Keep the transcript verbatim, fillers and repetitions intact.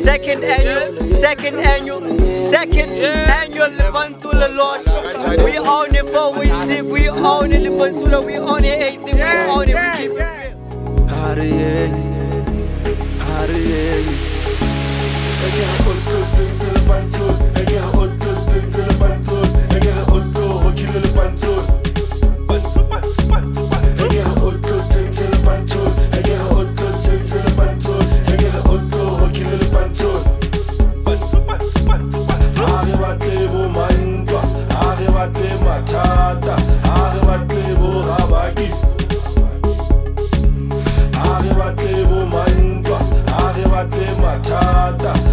second annual, second annual, second annual Lepantsola launch. We own it for we sleep, we own it Lepantsola, we own it everything, we own it, we keep it real. Ariel, Ariel. Matata